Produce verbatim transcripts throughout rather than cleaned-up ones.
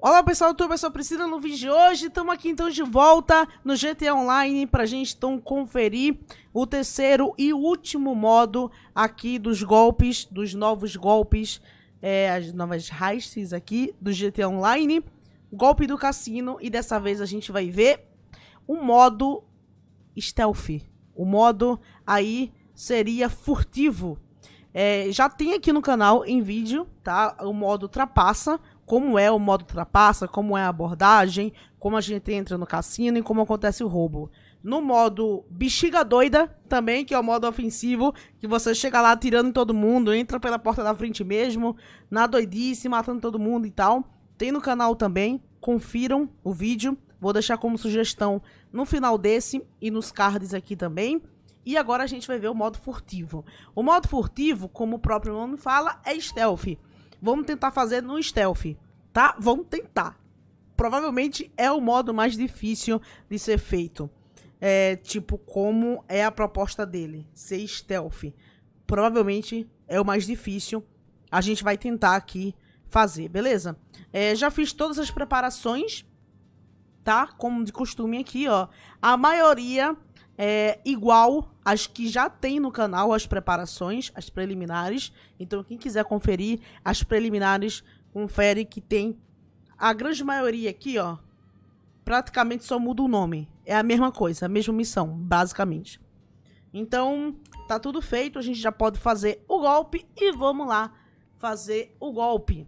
Olá pessoal, eu sou a Priscila. No vídeo de hoje estamos aqui então de volta no G T A Online pra gente então conferir o terceiro e último modo aqui dos golpes, dos novos golpes, é, as novas heists aqui do G T A Online, golpe do cassino, e dessa vez a gente vai ver o modo stealth, o modo aí seria furtivo. É, já tem aqui no canal em vídeo, tá? O modo trapaça, como é o modo trapaça, como é a abordagem, como a gente entra no cassino e como acontece o roubo. No modo bexiga doida também, que é o modo ofensivo, que você chega lá atirando em todo mundo, entra pela porta da frente mesmo, na doidice, matando todo mundo e tal. Tem no canal também, confiram o vídeo, vou deixar como sugestão no final desse e nos cards aqui também. E agora a gente vai ver o modo furtivo. O modo furtivo, como o próprio nome fala, é stealth. Vamos tentar fazer no stealth, tá? Vamos tentar. Provavelmente é o modo mais difícil de ser feito. É, tipo, como é a proposta dele, ser stealth. Provavelmente é o mais difícil. A gente vai tentar aqui fazer, beleza? É, já fiz todas as preparações, tá? Como de costume aqui, ó. A maioria é igual às que já tem no canal, as preparações, as preliminares. Então, quem quiser conferir as preliminares, confere que tem a grande maioria aqui, ó. Praticamente só muda o nome. É a mesma coisa, a mesma missão, basicamente. Então, tá tudo feito. A gente já pode fazer o golpe e vamos lá fazer o golpe.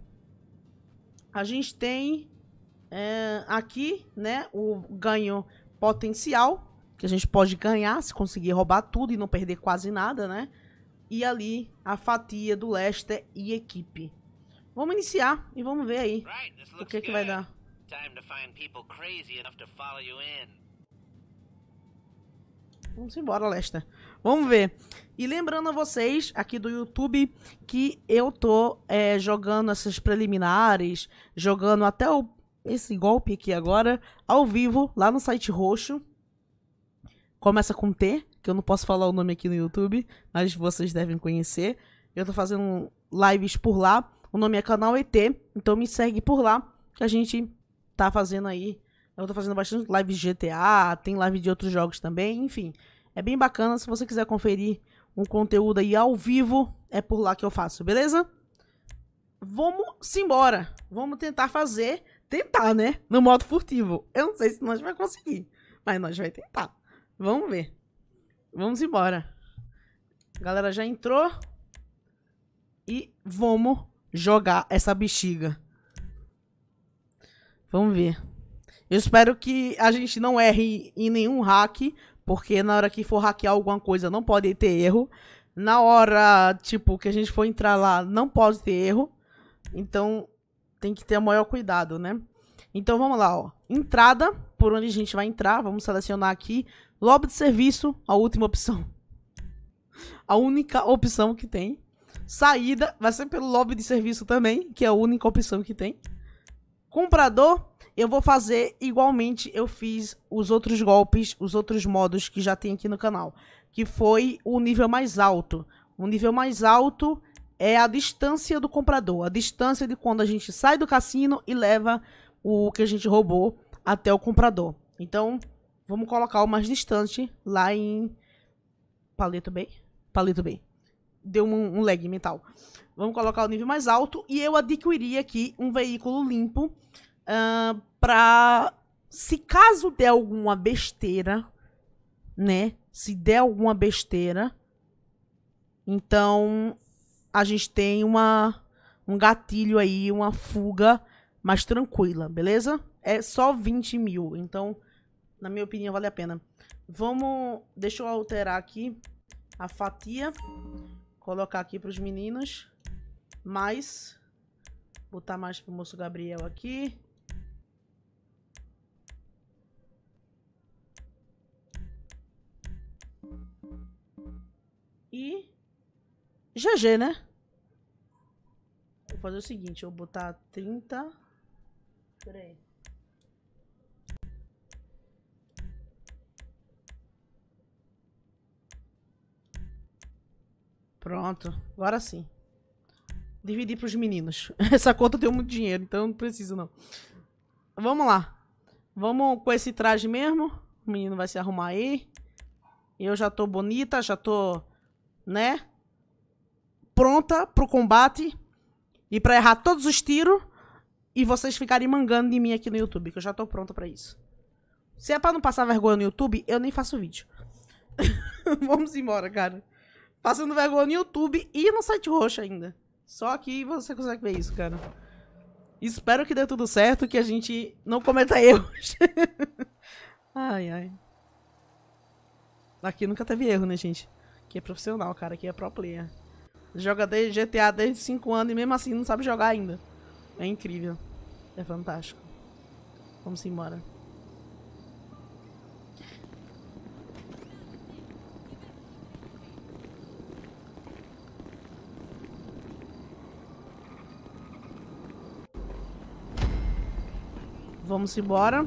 A gente tem é, aqui, né, o ganho potencial, que a gente pode ganhar se conseguir roubar tudo e não perder quase nada, né? E ali a fatia do Lester e equipe. Vamos iniciar e vamos ver aí o que que vai dar. Vamos embora, Lester. Vamos ver. E lembrando a vocês aqui do YouTube que eu tô é, jogando essas preliminares, jogando até o, esse golpe aqui agora, ao vivo, lá no site roxo. Começa com T, que eu não posso falar o nome aqui no YouTube, mas vocês devem conhecer. Eu tô fazendo lives por lá. O nome é Canal E T, então me segue por lá, que a gente tá fazendo aí. Eu tô fazendo bastante lives de G T A, tem live de outros jogos também, enfim. É bem bacana, se você quiser conferir um conteúdo aí ao vivo, é por lá que eu faço, beleza? Vamos embora. Vamos tentar fazer, tentar, né? No modo furtivo. Eu não sei se nós vamos conseguir, mas nós vamos tentar. Vamos ver. Vamos embora. A galera já entrou. E vamos jogar essa bexiga. Vamos ver. Eu espero que a gente não erre em nenhum hack. Porque na hora que for hackear alguma coisa não pode ter erro. Na hora, tipo, que a gente for entrar lá não pode ter erro. Então tem que ter o maior cuidado, né? Então vamos lá, ó. Entrada, por onde a gente vai entrar. Vamos selecionar aqui. Lobby de serviço, a última opção. A única opção que tem. Saída, vai ser pelo lobby de serviço também, que é a única opção que tem. Comprador, eu vou fazer igualmente eu fiz os outros golpes, os outros modos que já tem aqui no canal. Que foi o nível mais alto. O nível mais alto é a distância do comprador. A distância de quando a gente sai do cassino e leva o que a gente roubou até o comprador. Então, vamos colocar o mais distante lá em Palito Bay. Palito Bay. Deu um, um lag mental. Vamos colocar o nível mais alto. E eu adquiri aqui um veículo limpo. Uh, pra... Se caso der alguma besteira, né? Se der alguma besteira, então a gente tem uma, um gatilho aí, uma fuga mais tranquila, beleza? É só vinte mil. Então, na minha opinião, vale a pena. Vamos... Deixa eu alterar aqui a fatia. Colocar aqui para os meninos. Mais. Botar mais pro moço Gabriel aqui. E... G G, né? Vou fazer o seguinte. Eu vou botar trinta... Pera aí. Pronto, agora sim. Dividir para os meninos. Essa conta deu muito dinheiro, então não preciso não. Vamos lá. Vamos com esse traje mesmo. O menino vai se arrumar aí. Eu já tô bonita, já tô, né? Pronta pro combate. E pra errar todos os tiros. E vocês ficarem mangando de mim aqui no YouTube, que eu já tô pronta pra isso. Se é pra não passar vergonha no YouTube, eu nem faço vídeo. Vamos embora, cara. Passando vergonha no YouTube e no site roxo ainda. Só aqui você consegue ver isso, cara. Espero que dê tudo certo, que a gente não cometa erros. Ai, ai. Aqui nunca teve erro, né, gente? Aqui é profissional, cara. Aqui é pro player. Joga desde G T A desde cinco anos e mesmo assim não sabe jogar ainda. É incrível. É fantástico. Vamos embora. Vamos embora.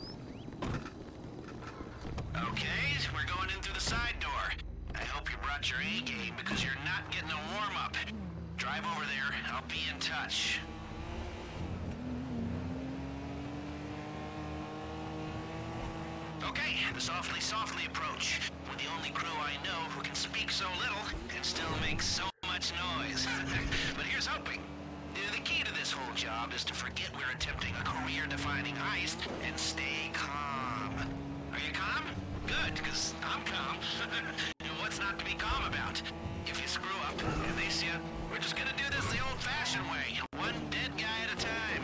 Okay, we're going in through the side door. I hope you brought your A game because you're not getting a warm up. Drive over there. I'll be in touch. Okay, the softly softly approach. We're the only crew I know who can speak so little and still make so much noise. But here's hoping. The key to this whole job is to forget we're attempting a career-defining heist and stay calm. Are you calm? Good, because I'm calm. What's not to be calm about? If you screw up and they see you, we're just gonna do this the old-fashioned way. One dead guy at a time.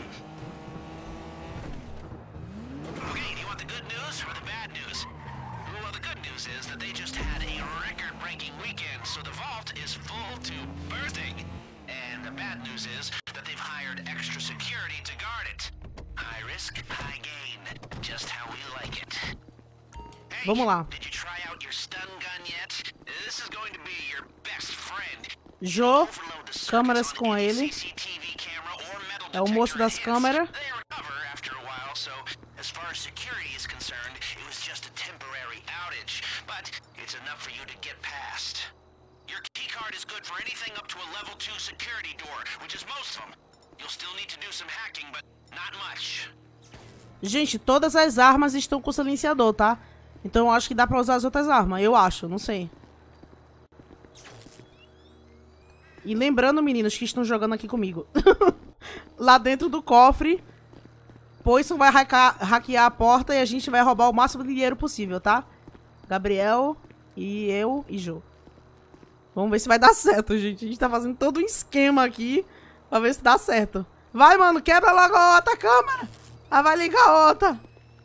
Okay, do you want the good news or the bad news? Well, the good news is that they just had a record-breaking weekend, so the vault is full to bursting. And the bad news is that they've hired extra security to guard it. High risk, high gain. Just how we like it. Hey, vamos lá. Did you try out your stun gun yet? This is going to be your best friend. Jô, câmeras com ele. É o moço das câmeras. As far as security is concerned, it was just a temporary outage, but it's enough for you to get past. Your keycard is good for anything up to a level two security door, which is most of them. You'll still need to do some hacking, but not much. Gente, todas as armas estão com silenciador, tá? Então eu acho que dá pra usar as outras armas. Eu acho, não sei. E lembrando, meninos, que estão jogando aqui comigo. Lá dentro do cofre, Poison vai hackear, hackear a porta e a gente vai roubar o máximo de dinheiro possível, tá? Gabriel e eu e Jô. Vamos ver se vai dar certo, gente. A gente tá fazendo todo um esquema aqui pra ver se dá certo. Vai, mano, quebra logo a outra câmera. Ah, vai ligar a outra.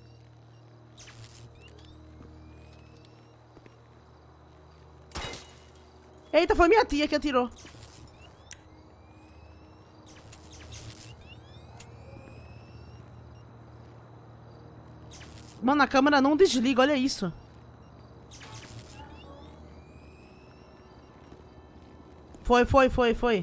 Eita, foi minha tia que atirou. Mano, a câmera não desliga, olha isso. Foi, foi, foi, foi.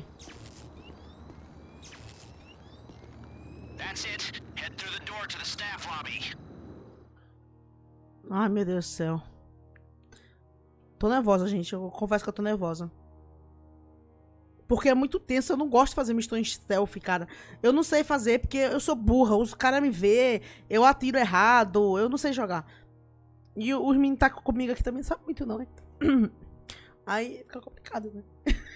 Ai, meu Deus do céu. Tô nervosa, gente. Eu confesso que eu tô nervosa. Porque é muito tenso. Eu não gosto de fazer missões stealth, cara. Eu não sei fazer porque eu sou burra. Os caras me vê. Eu atiro errado. Eu não sei jogar. E os meninos tá comigo aqui também não sabem muito, não, né? Aí fica complicado, né?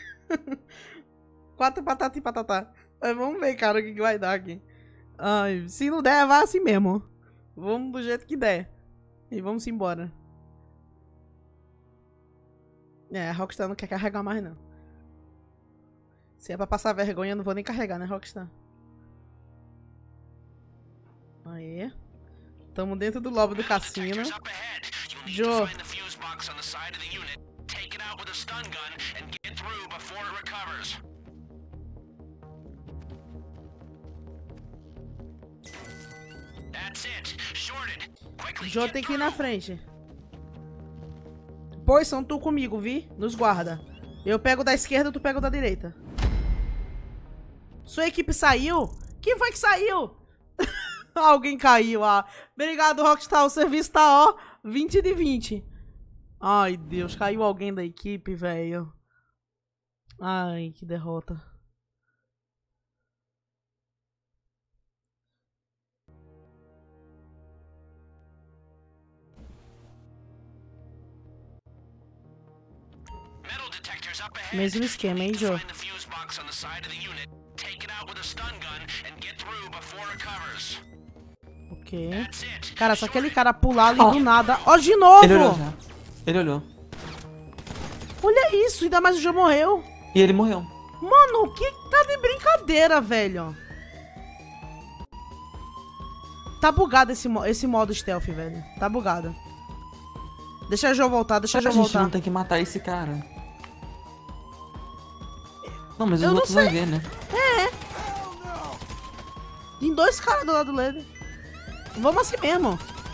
Quatro patata e patatá. Mas vamos ver, cara, o que, que vai dar aqui. Ai, se não der, vai assim mesmo. Vamos do jeito que der. E vamos embora. É, a Rockstar não quer carregar mais, não. Se é pra passar vergonha, eu não vou nem carregar, né, Rockstar? Aí. Tamo dentro do lobby do cassino. Jô. Jô tem que ir na frente. Pois são tu comigo, vi? Nos guarda. Eu pego da esquerda, tu pega da direita. Sua equipe saiu? Quem foi que saiu? Alguém caiu, ah. Obrigado, Rockstar. O serviço tá, ó, vinte de vinte. Ai, Deus. Caiu alguém da equipe, velho. Ai, que derrota. detectors up ahead. Mesmo esquema, hein, Joe? Find the fuse box on the side of the unit. Take it out with a stun gun and get through before it covers. Ok. That's it. Cara, só aquele cara pular ali do nada. Ó, de novo! Ele olhou já. Ele olhou. Olha isso, ainda mais o Joe morreu. E ele morreu. Mano, que tá de brincadeira, velho. Tá bugado esse, mo esse modo stealth, velho. Tá bugado. Deixa o Joe voltar, deixa o Joe A gente voltar. não tem que matar esse cara. Não, mas Eu os não outros vai sei. ver, né? Tem dois caras do lado dele. Vamos assim mesmo.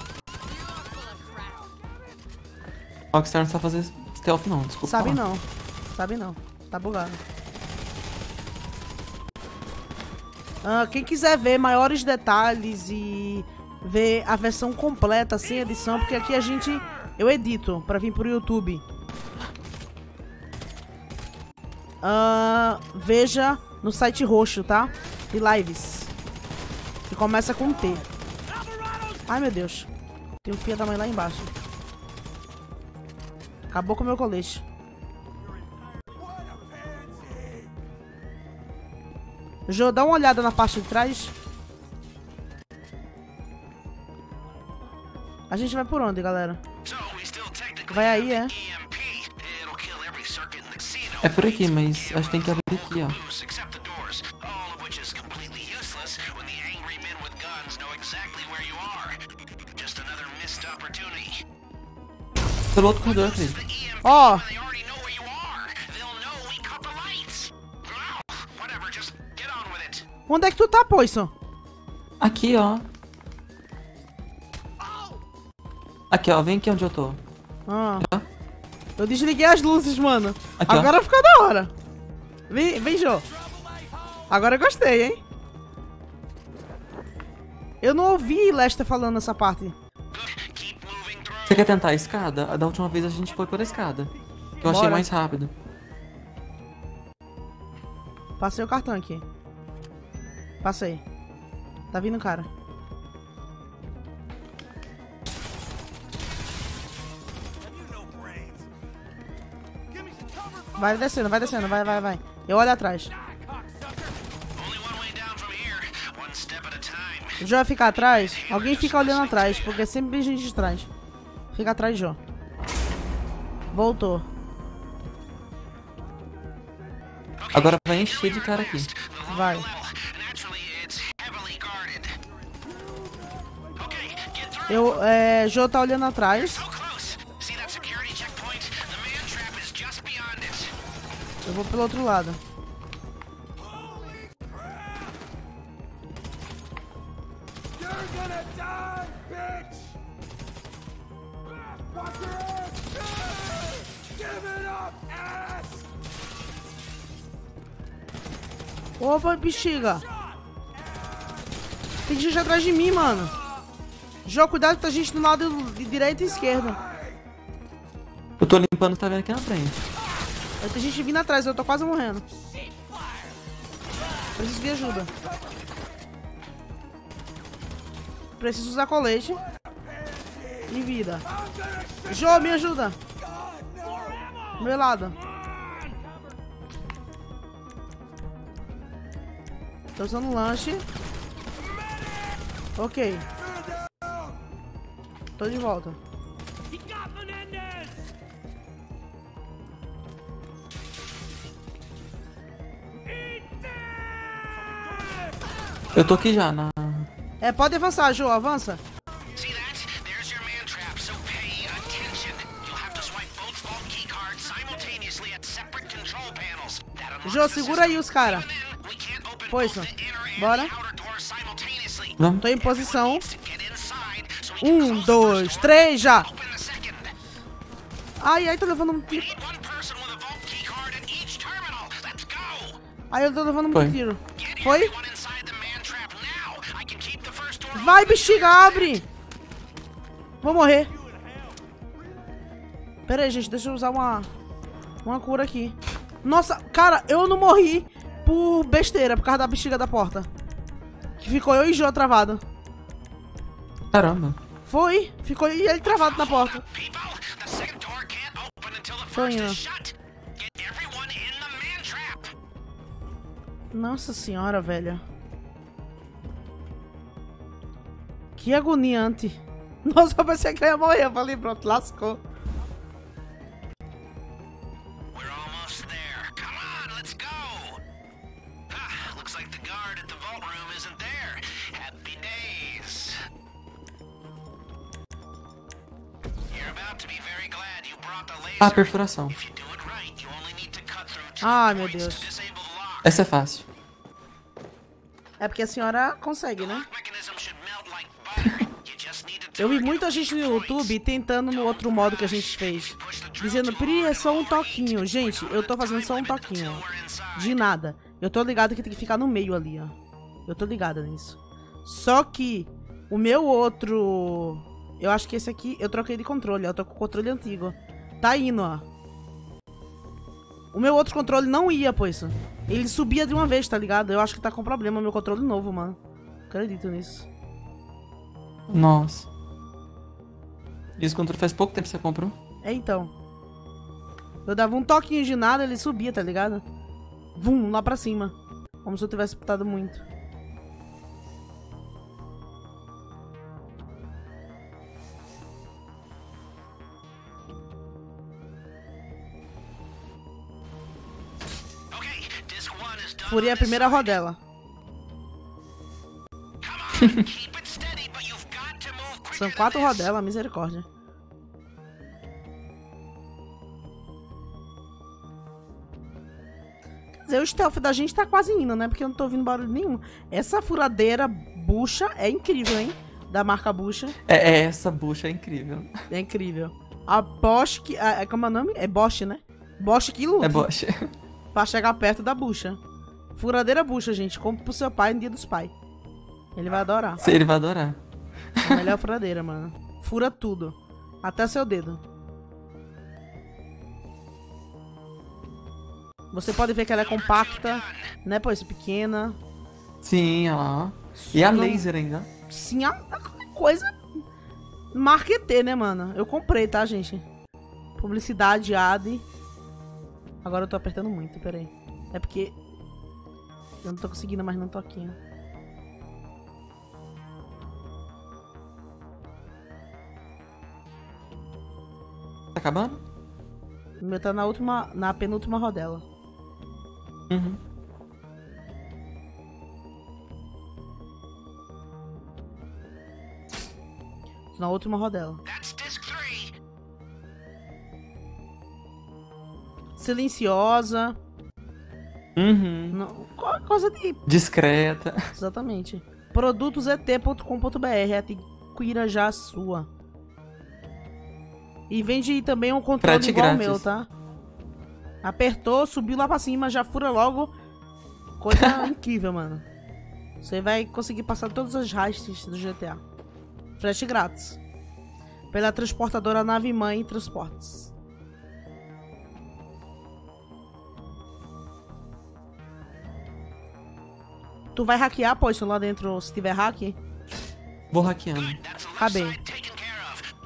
Rockstar não sabe fazer stealth não, desculpa. Sabe falar. não. Sabe não. Tá bugado. Ah, quem quiser ver maiores detalhes e ver a versão completa, sem edição, porque aqui a gente... Eu edito pra vir pro YouTube. Ah, veja no site roxo, tá? De lives. Que começa com T. Ai, meu Deus. Tem um filho da mãe lá embaixo. Acabou com o meu colete. Jô, dá uma olhada na parte de trás. A gente vai por onde, galera? Vai aí, é? É por aqui, mas acho que tem que abrir aqui, ó. Pelo outro corredor, acredito. Ó. Onde é que tu tá, Poison? Aqui, ó. Aqui, ó. Vem aqui onde eu tô. Ah. Eu desliguei as luzes, mano. Aqui, Agora ficou da hora. Vem, vem, Jô. Agora eu gostei, hein? Eu não ouvi Lester falando essa parte. Você quer tentar a escada? Da última vez a gente foi por a escada. Que eu achei Bora. mais rápido. Passei o cartão aqui. Passei. Tá vindo, cara. Vai descendo, vai descendo, vai, vai, vai. Eu olho atrás. O Joe vai ficar atrás? Alguém fica olhando atrás, porque sempre tem gente de trás. Fica atrás, Joe. Voltou. Agora vai encher de cara aqui. Vai. Eu, é, Joe tá olhando atrás. Eu vou pelo outro lado. Opa, bexiga. Tem gente atrás de mim, mano. Joe, cuidado que tá gente do lado de direita e esquerda. Eu tô limpando, tá vendo aqui na frente. Tem gente vindo atrás, eu tô quase morrendo. Preciso de ajuda. Preciso usar colete. E vida. Joe, me ajuda. Do meu lado. Tô usando lanche. Ok. Tô de volta. Eu tô aqui já, na... É, pode avançar, Joe, avança. Joe, segura aí os caras. Poison, bora. Vamos. Tô em posição. Um, dois, três, já. Ai, ai, tô levando um tiro. Ai, eu tô levando muito Foi. tiro. Foi? Vai, bexiga, abre. Vou morrer. Pera aí, gente, deixa eu usar uma Uma cura aqui. Nossa, cara, eu não morri por besteira, por causa da bexiga da porta. Que ficou eu e Joe travado. Caramba. Foi, ficou eu e ele travado na porta. Tô indo. Nossa senhora, velho. Que agoniante. Nossa, eu pensei que eu ia morrer. Eu falei, pronto, lascou. We're almost there. Come on, let's go. Ah, looks like the guard at the vault room isn't there. Happy days. You're about to be very glad you brought the laser. Ah, perfuração. If you do it right, you only need to cut through two Ai, meu points Deus. to disable the lock. Essa é fácil. É porque a senhora consegue, né? Mechanism should melt like butter. You just need to Eu vi target muita gente no YouTube tentando no outro modo que a gente fez. Dizendo, Pri, é só um toquinho. Gente, eu tô fazendo só um toquinho. De nada. Eu tô ligado que tem que ficar no meio ali, ó. Eu tô ligada nisso. Só que o meu outro... Eu acho que esse aqui, eu troquei de controle. Eu tô com o controle antigo. Tá indo, ó. O meu outro controle não ia, pois. Ele subia de uma vez, tá ligado? Eu acho que tá com problema o meu controle novo, mano. Acredito nisso. Nossa. E esse controle faz pouco tempo que você comprou? É, então. Eu dava um toquinho de nada, ele subia, tá ligado? Vum, lá pra cima. Como se eu tivesse putado muito. Okay, disc one is done. Furei a primeira rodela. Come on, keep it steady, but you've got to move quicker São than quatro this. rodelas, misericórdia. Quer dizer, o stealth da gente tá quase indo, né? Porque eu não tô ouvindo barulho nenhum. Essa furadeira bucha é incrível, hein? Da marca bucha. É, é, essa bucha é incrível. É incrível. A Bosch que... a- é, como é o nome? É Bosch, né? Bosch que luta. É Bosch. Pra chegar perto da bucha. Furadeira bucha, gente. Compre pro seu pai no dia dos pais. Ele vai adorar. Ele vai adorar. A melhor furadeira, mano. Fura tudo. Até seu dedo. Você pode ver que ela é compacta, né, pois? Pequena. Sim, olha lá. E a Não- laser ainda. Sim, a, a coisa... Marquetê, né, mano? Eu comprei, tá, gente? Publicidade, ad. Agora eu tô apertando muito, peraí. É porque... Eu não tô conseguindo mais no toquinho. Tá acabando? O meu tá na última... Na penúltima rodela. Uhum. Na última rodela. That's disc three. Silenciosa. Uhum. Não, co- coisa de... Discreta. Exatamente. produtos e t ponto com ponto b r. Adquira já a sua. E vende também um controle Frete igual ao grátis. meu, tá? Apertou, subiu lá pra cima, já fura logo. Coisa incrível, mano. Você vai conseguir passar todas as heists do G T A. Frete grátis. Pela transportadora Nave Mãe Transportes. Tu vai hackear, pô, isso lá dentro, se tiver hack? Vou hackeando. That's the left Acabei. side taken care of.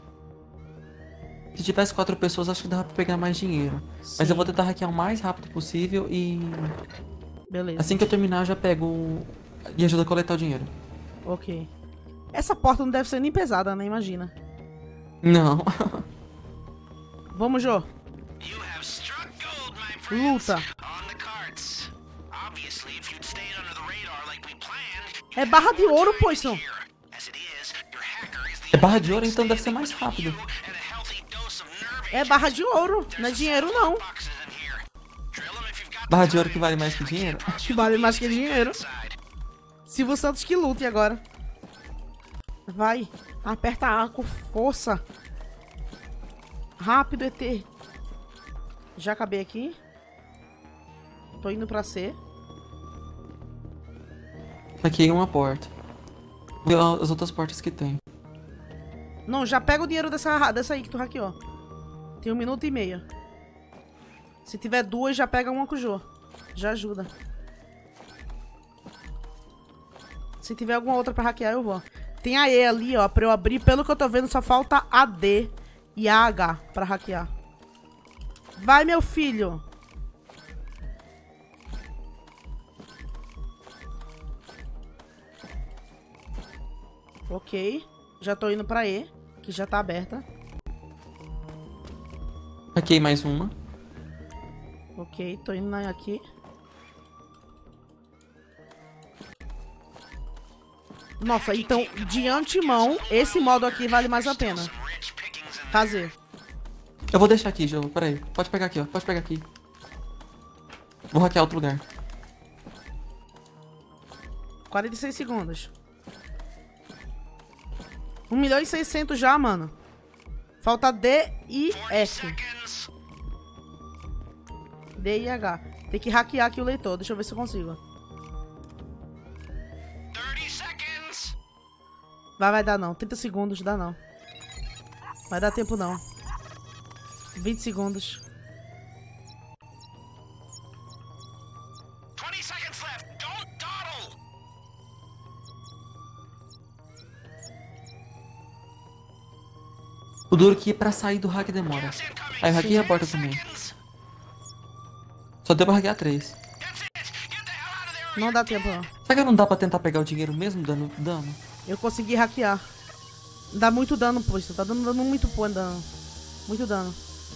Se tivesse quatro pessoas, acho que dava pra pegar mais dinheiro. Mas eu vou tentar hackear o mais rápido possível e... Beleza. Assim que eu terminar, eu já pego o- e ajuda a coletar o dinheiro. Ok. Essa porta não deve ser nem pesada, né? Imagina. Não. Vamos, Jô. You have struck gold, my friends. Luta. On the carts. Obviously, if you'd stayed under the radar like we planned, É barra de ouro, pô, isso. here. As it is, your hacker is the É barra de ouro, então deve ser mais rápido. and a healthy dose of nerve É barra de ouro. Não é dinheiro, não. boxes in here. Drill 'em if you've got Barra de ouro que vale mais que dinheiro? Que vale mais que dinheiro. side. Silvio Santos que lute agora. Vai. Aperta A com força. Rápido, E T. Já acabei aqui. Tô indo pra C. Hackeei uma porta. Vou ver as outras portas que tem. Não, já pega o dinheiro dessa, dessa aí que tu hackeou. Tem um minuto e meio. Se tiver duas, já pega uma com o Jô. Já ajuda. Se tiver alguma outra pra hackear, eu vou. Tem a E ali, ó, pra eu abrir. Pelo que eu tô vendo, só falta a D e a H pra hackear. Vai, meu filho. Ok. Já tô indo pra E, que já tá aberta. Hackei mais uma. Ok, tô indo na aqui. Nossa, então, de antemão, esse modo aqui vale mais a pena fazer. Eu vou deixar aqui, jogo. Pera aí. Pode pegar aqui, ó. Pode pegar aqui. Vou hackear outro lugar. quarenta e seis segundos. um milhão e seiscentos já, mano. Falta D e F. D e H. Tem que hackear aqui o leitor. Deixa eu ver se eu consigo. Vai, vai dar não. trinta segundos, dá não. Vai dar tempo não. vinte segundos. O duro que pra sair do hack demora. Aí eu hackei a porta também. Só deu pra hackear três. Não dá tempo não. Será que não dá pra tentar pegar o dinheiro mesmo dando dano? Eu consegui hackear. Dá muito dano, pô. Isso tá dando, dando muito pô, dano. Muito dano.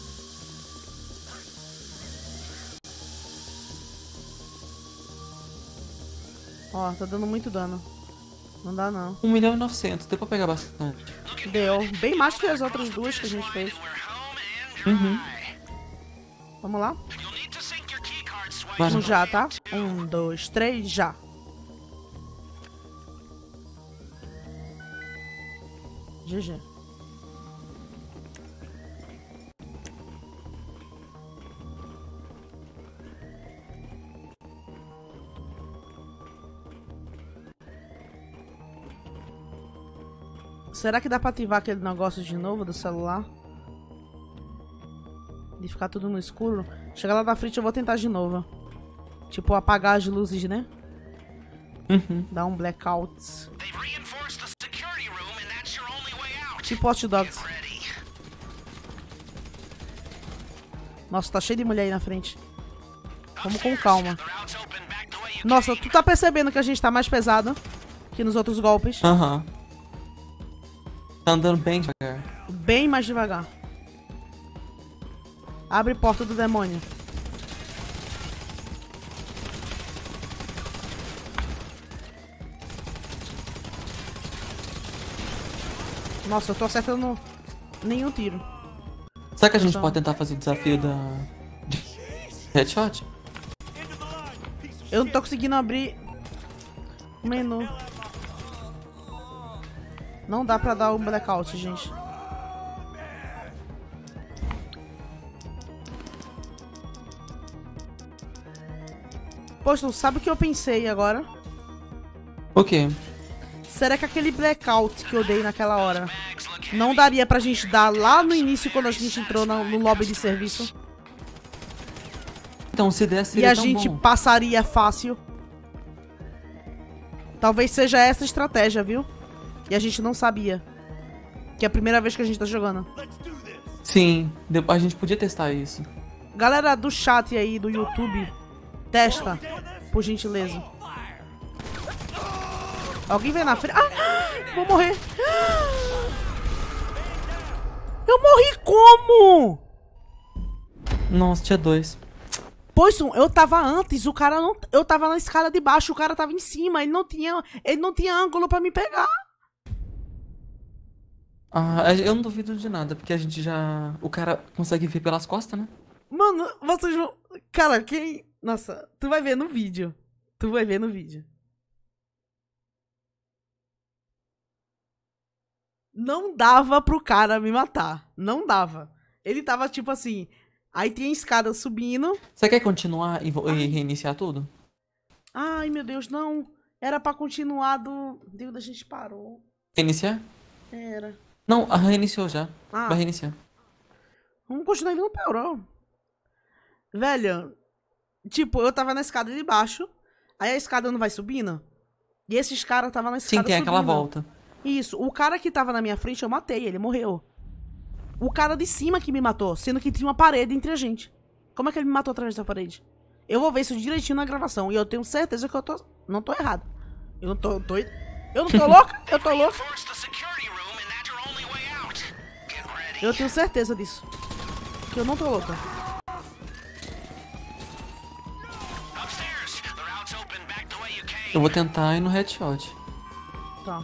Ó, tá dando muito dano. Não dá não. um milhão e novecentos. Deu pra pegar bastante. Deu. Bem mais que as outras duas que a gente fez. Uhum. Vamos lá? Vai. Vamos já, tá? Um, dois, três, já. G G. Será que dá pra ativar aquele negócio de novo do celular? De ficar tudo no escuro? Chegar lá na frente eu vou tentar de novo. Tipo, apagar as luzes, né? Uhum. Dar um blackout. Tipo Hot Dogs. Nossa, tá cheio de mulher aí na frente. Vamos com calma. Nossa, tu tá percebendo que a gente tá mais pesado que nos outros golpes? Aham. Uhum. Tá andando bem devagar. Bem mais devagar. Abre porta do demônio. Nossa, eu tô acertando nenhum tiro. Será que a gente Só... pode tentar fazer o desafio da... de headshot? Eu não tô conseguindo abrir o menu. Não dá pra dar um blackout, gente. Poxa, sabe o que eu pensei agora? O quê? Será que aquele blackout que eu dei naquela hora não daria pra gente dar lá no início quando a gente entrou no, no lobby de serviço? Então, se desse E a tão gente bom. passaria fácil. Talvez seja essa a estratégia, viu? E a gente não sabia. Que é a primeira vez que a gente tá jogando. Sim, a gente podia testar isso. Galera do chat aí, do YouTube, testa, por gentileza. Alguém vem na frente. Ah, vou morrer. Eu morri como? Nossa, tinha dois. Pois, eu tava antes, o cara não... Eu tava na escada de baixo, o cara tava em cima. Ele não tinha, ele não tinha ângulo pra me pegar. Ah, eu não duvido de nada, porque a gente já... O cara consegue ver pelas costas, né? Mano, vocês vão... Cara, quem... Nossa, tu vai ver no vídeo. Tu vai ver no vídeo. Não dava pro cara me matar. Não dava. Ele tava tipo assim... Aí tinha escada subindo. Você quer continuar e, e reiniciar tudo? Ai, meu Deus, não. Era pra continuar do... Deus, a gente parou. Reiniciar? Era. Não, a reiniciou já. Ah. Vai reiniciar. Vamos continuar indo no parou. Velho, tipo, eu tava na escada de baixo. Aí a escada não vai subindo. E esses caras tava na escada Sim, tem subindo. aquela volta. Isso, o cara que tava na minha frente eu matei, ele morreu. O cara de cima que me matou, sendo que tinha uma parede entre a gente. Como é que ele me matou através da parede? Eu vou ver isso direitinho na gravação. E eu tenho certeza que eu tô... não tô errado. Eu não tô... tô... Eu não tô louca? Eu tô louca? Eu tenho certeza disso. Que eu não tô louca. Eu vou tentar ir no headshot. Tá.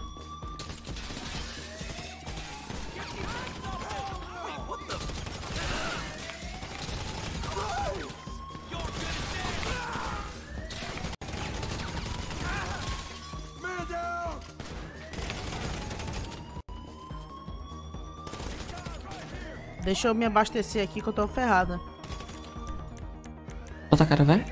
Deixa eu me abastecer aqui que eu tô ferrada. Outra cara, vai.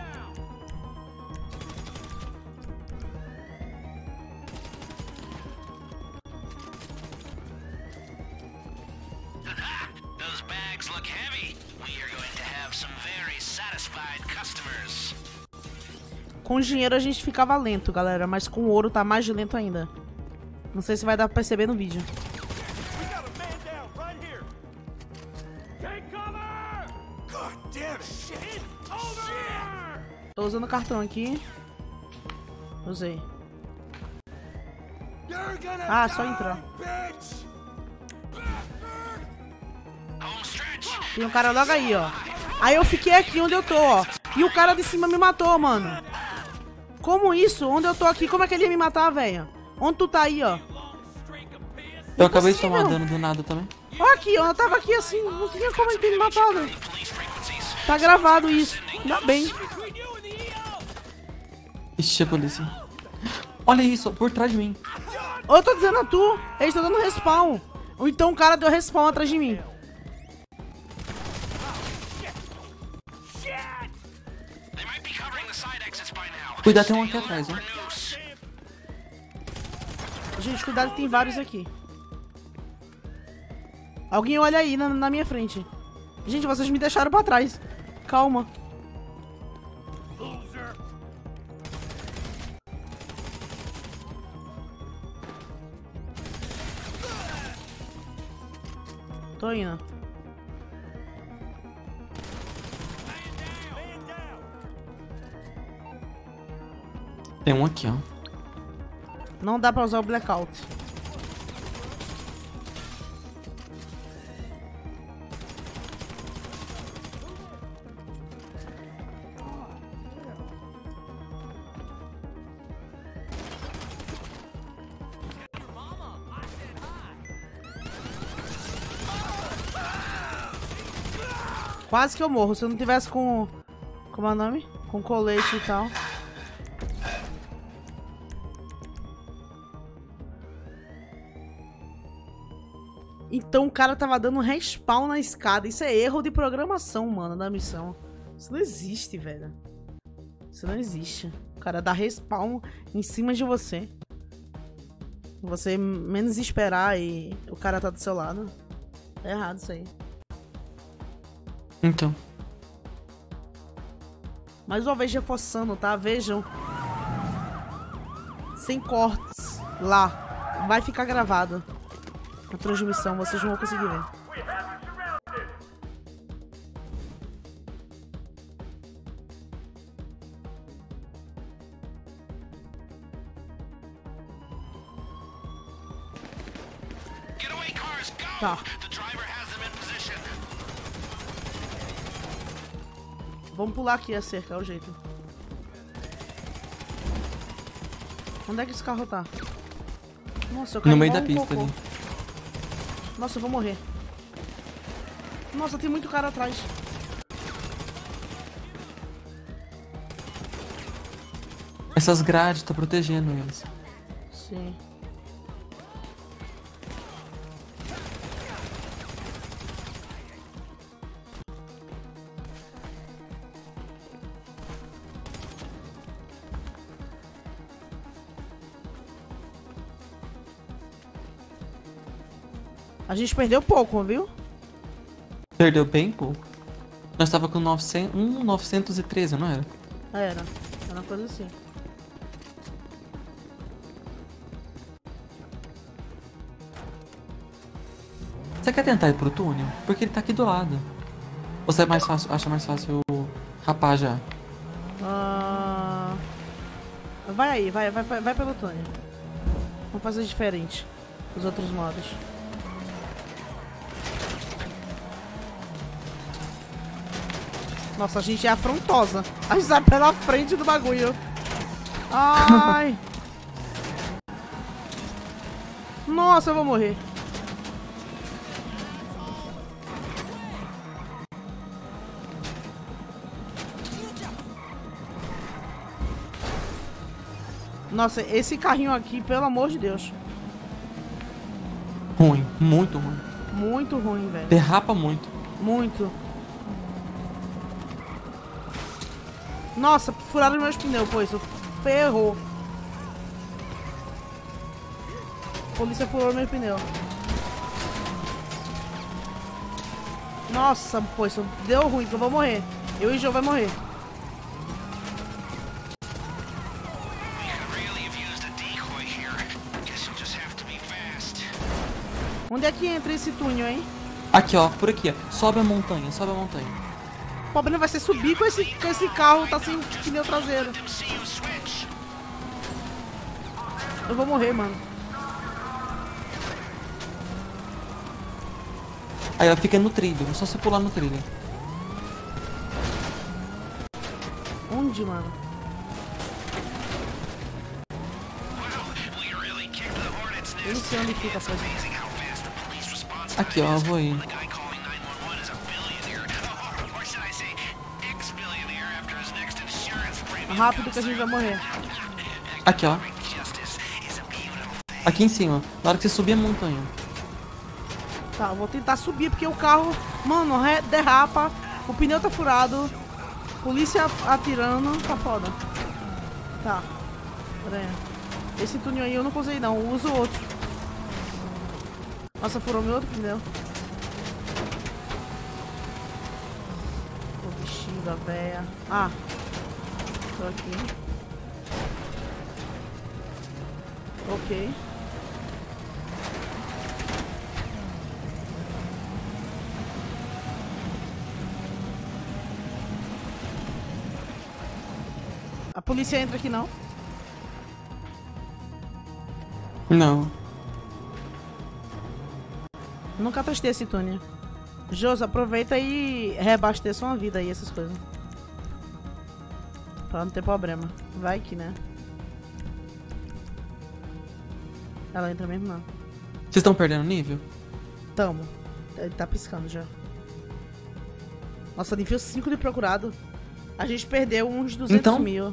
Those bags look heavy. We are going to have some very satisfied customers. Com dinheiro a gente ficava lento, galera, mas com ouro tá mais lento ainda. Não sei se vai dar pra perceber no vídeo. Tô usando o cartão aqui. Usei. Ah, só entrar. Tem um cara logo aí, ó. Aí eu fiquei aqui onde eu tô, ó. E o cara de cima me matou, mano. Como isso? Onde eu tô aqui? Como é que ele ia me matar, velho? Onde tu tá aí, ó? Eu acabei de tomar dano do nada também. Ó aqui, ó. Eu tava aqui assim. Não tinha como ele ter me matado. Tá gravado isso. Ainda bem. Ixi, a polícia. Olha isso, por trás de mim. Eu tô dizendo a tu. Eles estão dando respawn. Ou então o cara deu respawn atrás de mim. Cuidado, tem um aqui atrás, ó. Gente, cuidado, tem vários aqui. Alguém olha aí na, na minha frente. Gente, vocês me deixaram pra trás. Calma. Tô indo. Tem um aqui, ó. Não dá pra usar o blackout. Quase que eu morro. Se eu não tivesse com... Como é o nome? Com colete e tal. Então o cara tava dando respawn na escada. Isso é erro de programação, mano, da missão. Isso não existe, velho. Isso não existe. O cara dá respawn em cima de você. Você menos esperar e o cara tá do seu lado. É errado isso aí. Então. Mais uma vez reforçando, tá? Vejam. Sem cortes. Lá. Vai ficar gravado. A transmissão, vocês não vão conseguir ver. Tá. Vamos pular aqui a cerca, é o jeito. Onde é que esse carro tá? Nossa, eu caí no meio da um pista cocô. ali. Nossa, eu vou morrer. Nossa, tem muito cara atrás. Essas grades tá protegendo eles. Sim. A gente perdeu pouco, viu? Perdeu bem pouco. Nós tava com novecentos, um, novecentos e treze, não era? Era. Era uma coisa assim. Você quer tentar ir pro túnel? Porque ele tá aqui do lado. Ou você é mais fácil, acha mais fácil rapar já? Ah... Vai aí, vai, vai, vai pelo túnel. Vamos fazer diferente os outros modos. Nossa, a gente é afrontosa. A gente sai pela frente do bagulho. Ai. Nossa, eu vou morrer. Nossa, esse carrinho aqui, pelo amor de Deus. Ruim, muito ruim. Muito ruim, velho. Derrapa muito. Muito. Nossa, furaram meus pneus, pô, isso ferrou. A polícia furou meu pneu. Nossa, pô, isso deu ruim, que eu vou morrer. Eu e o João vai morrer. Onde é que entra esse túnel, hein? Aqui, ó, por aqui, ó. Sobe a montanha, sobe a montanha. O problema vai ser subir com esse, com esse carro, tá sem pneu traseiro. Eu vou morrer, mano. Aí, ó, fica no trilho, é só você pular no trilho. Onde, mano? Eu não sei onde fica, pô. Aqui, ó, eu vou ir. Rápido que a gente vai morrer. Aqui, ó. Aqui em cima, na hora que você subir a montanha. Tá, eu vou tentar subir porque o carro, mano, re- derrapa. O pneu tá furado. Polícia atirando, tá foda. Tá. Pera aí. Esse túnel aí eu não usei não, eu uso outro. Nossa, furou meu outro pneu. O bichinho da véia. Ah. Tô aqui. Ok. A polícia entra aqui não? Não. Nunca testei esse túnel. Josi, aproveita e reabasteça uma vida aí, essas coisas. Pra não ter problema. Vai que, né? Ela entra mesmo não. Vocês estão perdendo nível? Tamo. Ele tá piscando já. Nossa, nível cinco de procurado. A gente perdeu uns duzentos Então? mil.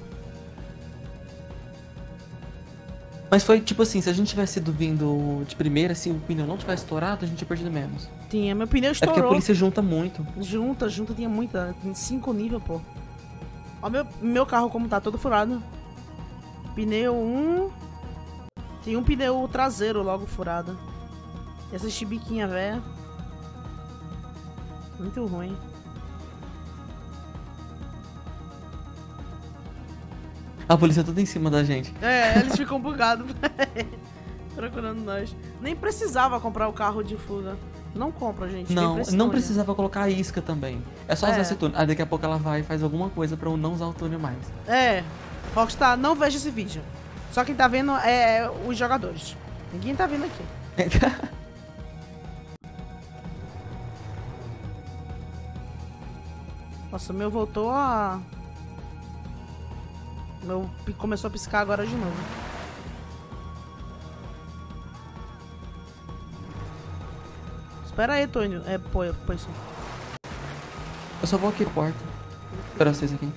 Mas foi tipo assim, se a gente tivesse ido vindo de primeira, se o pneu não tivesse estourado, a gente tinha perdido menos. Tinha, meu pneu É porque a estourou. polícia junta muito. Junta, junta, tinha muita. Tem cinco níveis, pô. Ó, meu, meu carro como tá, todo furado. Pneu um. Tem um pneu traseiro logo furado. Essa chibiquinha velha. Muito ruim. A polícia toda em cima da gente. É, eles ficam bugados. Procurando nós. Nem precisava comprar o carro de fuga. Não compra, gente. Não, nem não precisava colocar a isca também. É só É. usar esse túnel. Aí daqui a pouco ela vai e faz alguma coisa pra eu não usar o túnel mais. É. Rockstar, não veja esse vídeo. Só quem tá vendo é os jogadores. Ninguém tá vendo aqui. Nossa, o meu voltou a... Meu pi- começou a piscar agora de novo. Espera aí, Tônio. É, pô, põe isso. Eu só vou aqui pra porta. Espera vocês aqui.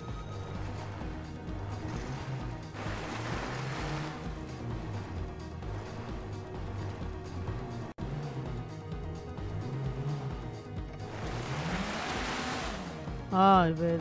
Ai, velho.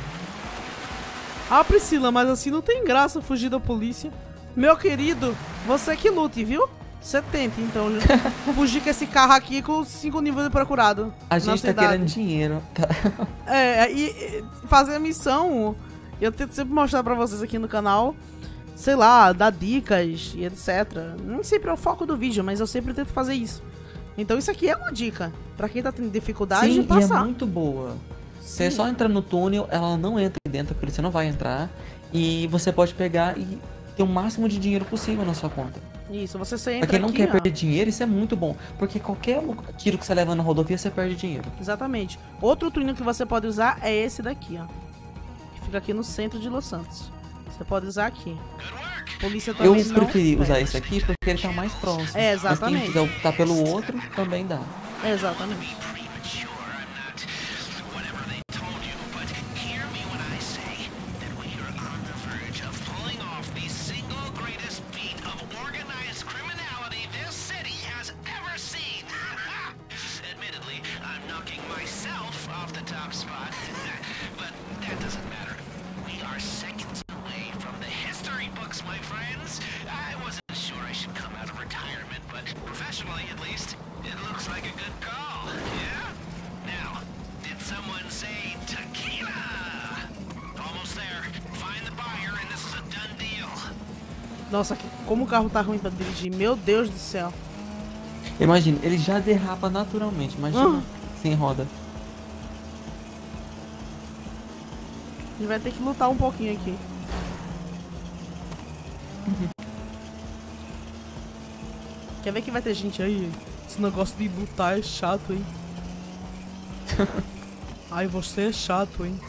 Ah, Priscila, mas assim não tem graça fugir da polícia. Meu querido, você que lute, viu? Você tenta, então. Fugir com esse carro aqui com cinco níveis de procurado. A na gente tá cidade. querendo dinheiro. Tá? É, e, e fazer a missão, eu tento sempre mostrar pra vocês aqui no canal, sei lá, dar dicas e etcétera. Nem sempre é o foco do vídeo, mas eu sempre tento fazer isso. Então isso aqui é uma dica pra quem tá tendo dificuldade Sim, de passar. e é muito boa. Você Sim. só entra no túnel, ela não entra aí dentro, a polícia não vai entrar. E você pode pegar e ter o máximo de dinheiro possível na sua conta. Isso, você só entra Pra quem não aqui, quer ó. perder dinheiro, isso é muito bom. Porque qualquer tiro que você leva na rodovia, você perde dinheiro. Exatamente. Outro túnel que você pode usar é esse daqui, ó. Que fica aqui no centro de Los Santos. Você pode usar aqui. Polícia Eu também não preferi usar perde. esse aqui porque ele tá mais próximo. É, exatamente. Mas quem quiser optar pelo outro, também dá. Exatamente. Premature, I'm not whatever they told you, but hear me when I say that we are on the verge of pulling off the single greatest feat of organized criminality this city has ever seen. Admittedly, I'm knocking myself off the top spot, but that doesn't matter. We are seconds away from the history books, my friends. I wasn't sure I should come out of retirement, but professionally at least, it looks like a good call, yeah? Now, did someone say tequila? Almost there. Find the buyer and this is a done deal. Nossa, que- como o carro tá ruim pra dirigir. Meu Deus do céu. Imagina, ele já derrapa naturalmente. Imagina Ah. sem roda. A gente vai ter que lutar um pouquinho aqui. Quer ver que vai ter gente aí? Esse negócio de lutar é chato, hein? Ai, você é chato, hein?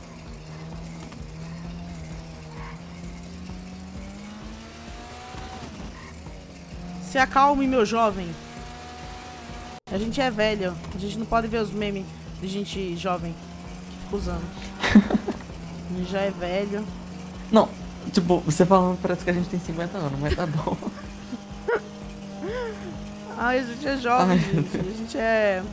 Se acalme, meu jovem. A gente é velho. A gente não pode ver os memes de gente jovem que fica usando. A gente já é velho. Não, tipo, você falando parece que a gente tem cinquenta anos, mas tá bom. Ai, a gente é jovem, Ai, gente. A gente é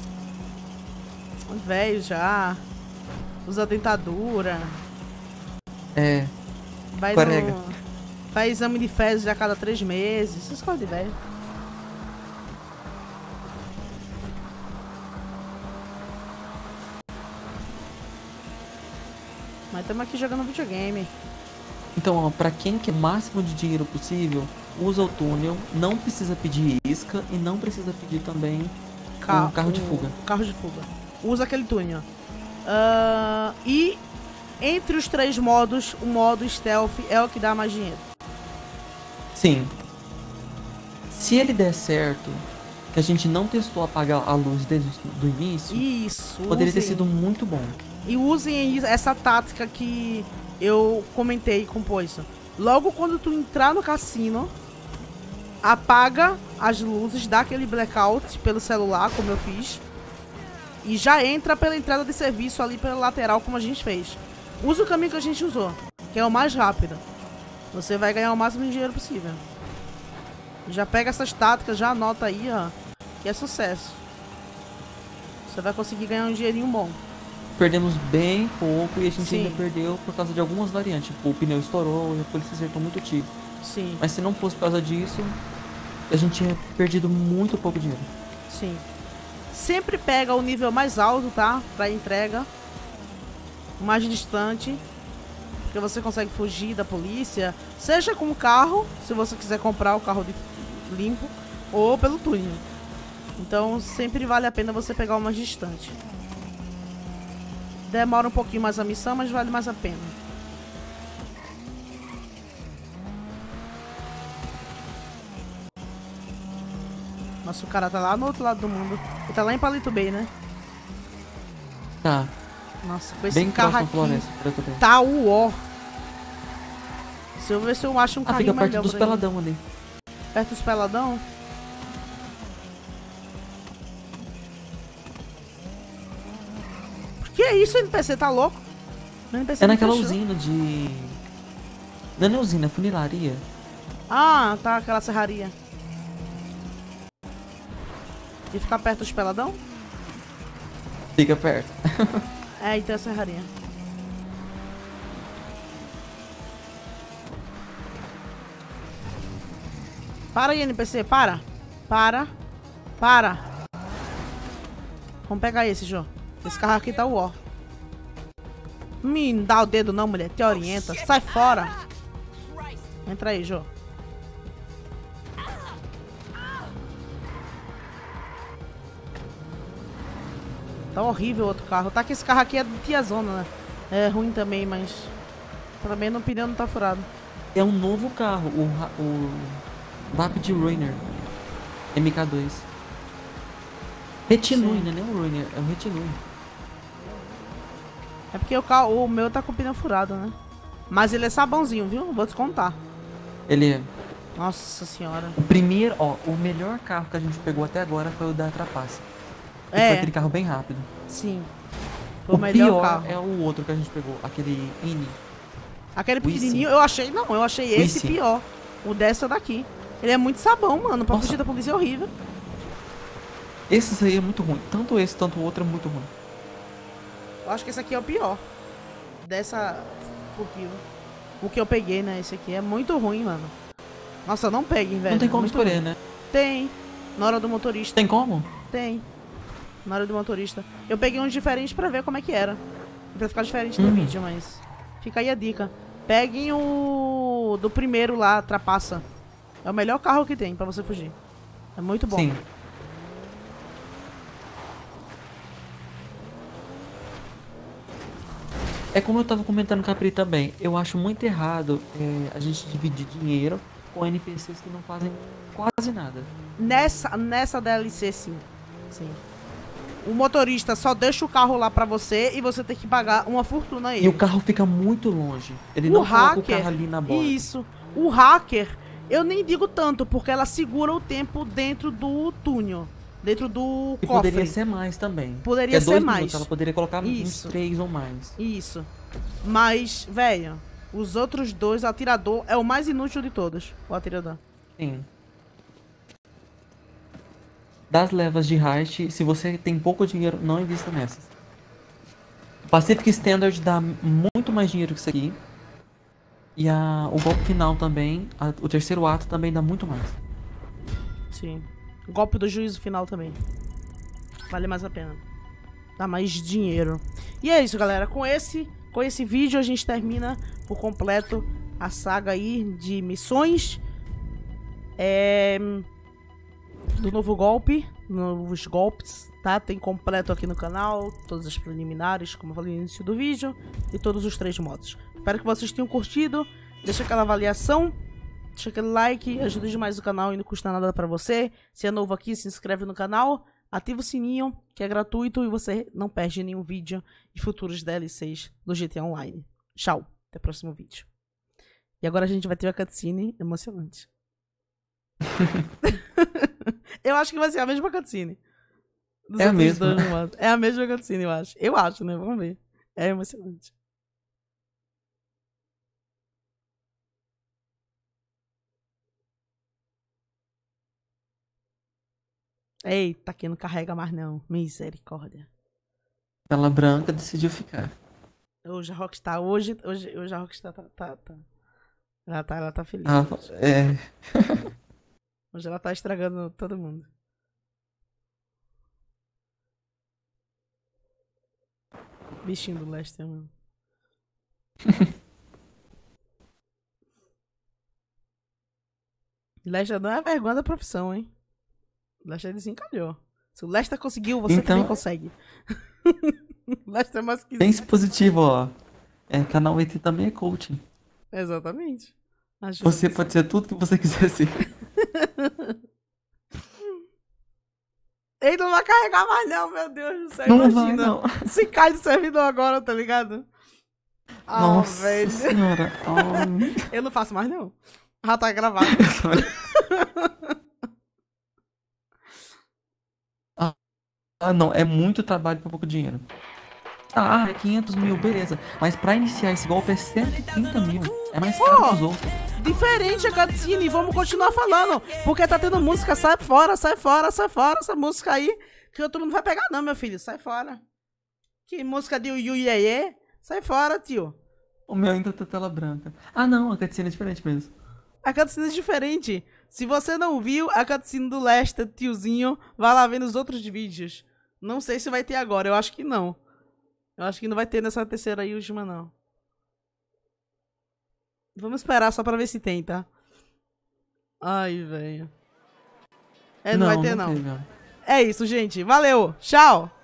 velho já. Usa dentadura. É, Vai Correga. no... Faz exame de fezes a cada três meses. Essas coisas de velho. Mas estamos aqui jogando videogame. então, ó, pra quem quer o máximo de dinheiro possível, usa o túnel, não precisa pedir isca e não precisa pedir também Carro, o carro de fuga. Carro de fuga. Usa aquele túnel. Ah, e entre os três modos, o modo stealth é o que dá mais dinheiro. Sim. Se ele der certo, que a gente não testou apagar a luz desde o início, Isso. poderia ter usem. sido muito bom. E usem essa tática que eu comentei com o Poison. Logo quando tu entrar no cassino, apaga as luzes, dá aquele blackout pelo celular, como eu fiz. E já entra pela entrada de serviço ali pela lateral, como a gente fez. Usa o caminho que a gente usou, que é o mais rápido. Você vai ganhar o máximo de dinheiro possível. Já pega essas táticas, já anota aí, ó, que é sucesso. Você vai conseguir ganhar um dinheirinho bom. Perdemos bem pouco e a gente Sim. ainda perdeu por causa de algumas variantes. Tipo, o pneu estourou e a polícia acertou muito tiro. Sim, Mas se não fosse por causa disso, a gente tinha perdido muito pouco dinheiro. sim. Sempre pega o nível mais alto, tá? Pra entrega. O mais distante. Porque você consegue fugir da polícia. Seja com o carro, se você quiser comprar o carro de- limpo. Ou pelo túnel. Então sempre vale a pena você pegar o mais distante. Demora um pouquinho mais a missão, mas vale mais a pena. Nossa, o cara tá lá no outro lado do mundo. Ele tá lá em Palito Bay, né? Tá, Nossa, com esse bem carro próximo à aqui floresta. pra eu também. tá o ó. Se eu ver se eu acho um Ah, carrinho fica perto melhor dos pra ele. peladão ali. Perto dos peladão? Que é isso, N P C? Tá louco? O N P C É não naquela fechou. usina de... Não é nem usina, é funilaria. Ah, tá, aquela serraria. E ficar perto dos peladão? Fica perto. É, então é a serraria. Para aí, N P C, para. Para. Para. Vamos pegar esse, Jô. Esse carro aqui tá o ó. Me não dá o dedo não, mulher. Te orienta. Sai fora. Entra aí, Jô. Tá horrível o outro carro. Tá que esse carro aqui é de tiazona, né? É ruim também, mas... Pelo menos o pneu não tá furado. É um novo carro. O, ra- o, Lapid Ruiner. M K dois. Retinue, Sim. né? Nem o Ruiner, é o Retinue. É porque o, carro, o meu tá com o pneu furado, né? Mas ele é sabãozinho, viu? Vou te contar. Ele é... Nossa senhora. O primeiro, ó, o melhor carro que a gente pegou até agora foi o da Trapace. Que É. foi aquele carro bem rápido. Sim. Foi o, O melhor pior carro. é o outro que a gente pegou, aquele Ini. Aquele o I pequenininho, C. eu achei, não, eu achei O esse I C. pior. O dessa daqui. Ele é muito sabão, mano. Pra Nossa. fugir da polícia é horrível. Esse aí é muito ruim. Tanto esse, tanto o outro é muito ruim. Eu acho que esse aqui é o pior. Dessa furtiva. O que eu peguei, né? Esse aqui é muito ruim, mano. Nossa, não peguem, velho. Não tem como Muito escolher, ruim. né? Tem. Na hora do motorista. Tem como? Tem. Na hora do motorista. Eu peguei uns diferentes pra ver como é que era. Pra ficar diferente no Hum. vídeo, mas... Fica aí a dica. Peguem o... do primeiro lá, Trapaça. É o melhor carro que tem pra você fugir. É muito bom. Sim. É como eu tava comentando com a Pri também. Eu acho muito errado é, a gente dividir dinheiro com N P Cs que não fazem quase nada. Nessa, nessa D L C, sim. Sim. O motorista só deixa o carro lá pra você e você tem que pagar uma fortuna a ele. E o carro fica muito longe. Ele O não coloca o hacker, carro ali na borda. Isso. O hacker, eu nem digo tanto, porque ela segura o tempo dentro do túnel. Dentro do E cofre. poderia ser mais também. Poderia Que é ser dois mais. minutos, ela poderia colocar Isso. uns três ou mais. Isso. Mas, velho, os outros dois, o atirador é o mais inútil de todos. O atirador. Sim. Das levas de heist, se você tem pouco dinheiro, não invista nessas. O Pacific Standard dá muito mais dinheiro que isso aqui. E a, o golpe final também, a- o terceiro ato também dá muito mais. Sim. O golpe do juízo final também. Vale mais a pena. Dá mais dinheiro. E é isso, galera. Com esse, com esse vídeo a gente termina por completo a saga aí de missões. É... Do novo golpe. Novos golpes, tá? Tem completo aqui no canal. Todas as preliminares, como eu falei no início do vídeo. E todos os três modos. Espero que vocês tenham curtido. Deixa aquela avaliação. Deixa aquele like, ajuda demais o canal e não custa nada pra você. Se é novo aqui, se inscreve no canal, ativa o sininho, que é gratuito e você não perde nenhum vídeo de futuros D L Cs do G T A Online. Tchau, até o próximo vídeo. E agora a gente vai ter uma cutscene emocionante. Eu acho que vai ser a mesma cutscene. dos É a outros mesma. dois modos. É a mesma cutscene, eu acho. Eu acho, né? Vamos ver. É emocionante. Eita, aqui não carrega mais não. Misericórdia. Tela branca decidiu ficar. Hoje a Rockstar, hoje, hoje, hoje a Rockstar tá, tá, tá. Ela tá, ela tá feliz. Ah, hoje. é. Hoje ela tá estragando todo mundo. Bichinho do Lester, mano. Lester não é vergonha da profissão, hein? Lester desencalhou. Se o Lester conseguiu, você Então- também consegue. Lester é mais que Pense positivo, ó. É, canal E T também é coaching. Exatamente. Ajuda Você pode ser tudo que você quiser ser. Ele não vai carregar mais não, meu Deus do céu. Não vai, Imagina. não. Se cai do servidor agora, tá ligado? Ah, Nossa velho. senhora. Ai. Eu não faço mais não. Já tá gravado. Ah, não. É muito trabalho pra pouco dinheiro. Ah, é quinhentos mil, beleza. Mas pra iniciar esse golpe é cento e trinta mil. É mais caro que os outros. Diferente a cutscene, vamos continuar falando. Porque tá tendo música, sai fora, sai fora, sai fora. Essa música aí, que todo mundo vai pegar não, meu filho. Sai fora. Que música de Yu Iê? Sai fora, tio. O meu ainda tá tela branca. Ah, não. A cutscene é diferente mesmo. A cutscene é diferente. Se você não viu a cutscene do Lester, tiozinho, vai lá ver nos outros vídeos. Não sei se vai ter agora, eu acho que não. Eu acho que não vai ter nessa terceira e última, não. Vamos esperar só pra ver se tem, tá? Ai, velho. É, não, vai ter, não. teve, ó. É isso, gente. Valeu. Tchau.